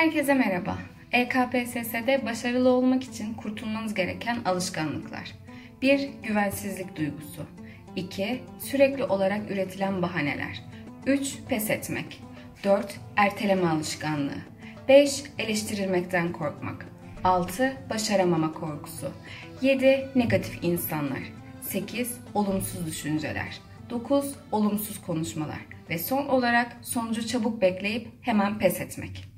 Herkese merhaba. EKPSS'de başarılı olmak için kurtulmanız gereken alışkanlıklar. 1. Güvensizlik duygusu. 2. Sürekli olarak üretilen bahaneler. 3. Pes etmek. 4. Erteleme alışkanlığı. 5. Eleştirilmekten korkmak. 6. Başaramama korkusu. 7. Negatif insanlar. 8. Olumsuz düşünceler. 9. Olumsuz konuşmalar. Ve son olarak sonucu çabuk bekleyip hemen pes etmek.